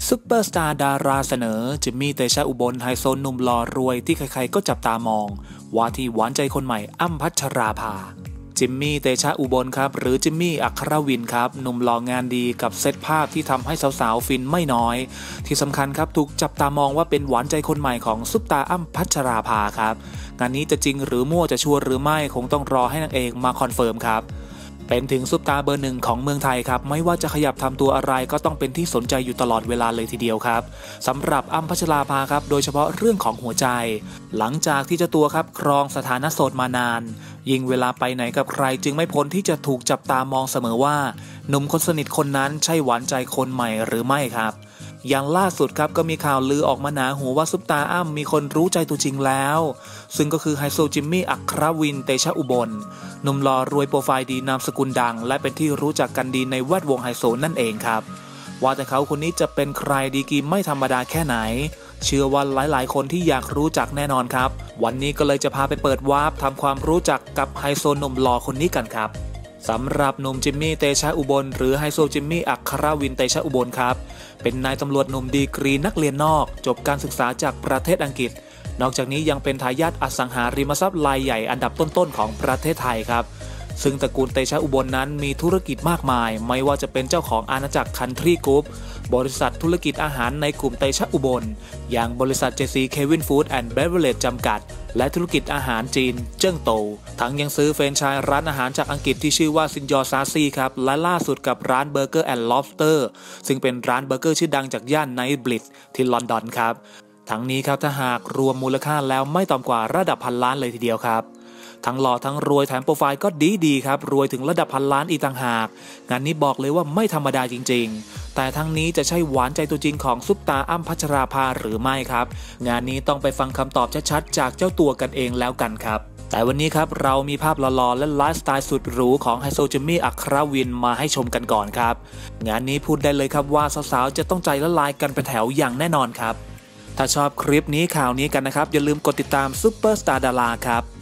ซุปเปอร์สตาร์ดาราเสนอจิมมี่เตชะอุบลไฮโซหนุ่มหล่อรวยที่ใครๆก็จับตามองว่าที่หวานใจคนใหม่อ้ำพัชราภาจิมมี่เตชะอุบลครับหรือจิมมี่อัครวินครับหนุ่มหล่องานดีกับเซตภาพที่ทำให้สาวๆฟินไม่น้อยที่สำคัญครับถูกจับตามองว่าเป็นหวานใจคนใหม่ของซุปตาอ้ำพัชราภาครับงานนี้จะจริงหรือมั่วจะชัวร์หรือไม่คงต้องรอให้นางเอกมาคอนเฟิร์มครับเป็นถึงซุปตาเบอร์หนึ่งของเมืองไทยครับไม่ว่าจะขยับทำตัวอะไรก็ต้องเป็นที่สนใจอยู่ตลอดเวลาเลยทีเดียวครับสำหรับอ้ำพัชราภาครับโดยเฉพาะเรื่องของหัวใจหลังจากที่เจ้าตัวครับครองสถานะโสดมานานยิ่งเวลาไปไหนกับใครจึงไม่พ้นที่จะถูกจับตามองเสมอว่าหนุ่มคนสนิทคนนั้นใช่หวานใจคนใหม่หรือไม่ครับอย่างล่าสุดครับก็มีข่าวลือออกมาหนาหูว่าซุปตาอ้ำมีคนรู้ใจตัวจริงแล้วซึ่งก็คือไฮโซจิมมี่อัครวินเตชะอุบลหนุ่มหล่อรวยโปรไฟล์ดีนามสกุลดังและเป็นที่รู้จักกันดีในแวดวงไฮโซนั่นเองครับว่าแต่เขาคนนี้จะเป็นใครดีกรีไม่ธรรมดาแค่ไหนเชื่อว่าหลายๆคนที่อยากรู้จักแน่นอนครับวันนี้ก็เลยจะพาไปเปิดวาร์ปทำความรู้จักกับไฮโซหนุ่มหล่อคนนี้กันครับสำหรับหนุ่มจิมมี่เตชะอุบลหรือไฮโซจิมมี่อัครวินเตชะอุบลครับเป็นนายตำรวจหนุ่มดีกรีนักเรียนนอกจบการศึกษาจากประเทศอังกฤษนอกจากนี้ยังเป็นทายาทอสังหาริมทรัพย์รายใหญ่อันดับต้นๆของประเทศไทยครับซึ่งตระกูลเตชะอุบลนั้นมีธุรกิจมากมายไม่ว่าจะเป็นเจ้าของอาณาจักรคันทรีกรุ๊ปบริษัทธุรกิจอาหารในกลุ่มเตชะอุบลอย่างบริษัท JC Kevin Food and Beverage จำกัดและธุรกิจอาหารจีนเจิ้งโตทั้งยังซื้อแฟรนไชส์ร้านอาหารจากอังกฤษที่ชื่อว่าซินยอซาซีครับและล่าสุดกับร้านเบอร์เกอร์แอนด์ล็อบสเตอร์ซึ่งเป็นร้านเบอร์เกอร์ชื่อดังจากย่านไนท์บลิทที่ลอนดอนครับทั้งนี้ครับถ้าหากรวมมูลค่าแล้วไม่ต่ำกว่าระดับพันล้านเลยทีเดียวครับทั้งหล่อทั้งรวยแถมโปรไฟล์ก็ดีครับรวยถึงระดับพันล้านอีกต่างหากงานนี้บอกเลยว่าไม่ธรรมดาจริงๆแต่ทั้งนี้จะใช่หวานใจตัวจริงของซุปตาอ้ำพัชราภาหรือไม่ครับงานนี้ต้องไปฟังคำตอบชัดๆจากเจ้าตัวกันเองแล้วกันครับแต่วันนี้ครับเรามีภาพหล่อๆและไลฟ์สไตล์สุดหรูของไฮโซจิมมี่อัครวินมาให้ชมกันก่อนครับงานนี้พูดได้เลยครับว่าสาวๆจะต้องใจละลายกันเป็นแถวอย่างแน่นอนครับถ้าชอบคลิปนี้ข่าวนี้กันนะครับอย่าลืมกดติดตามซุปเปอร์สตาร์ดาราครับ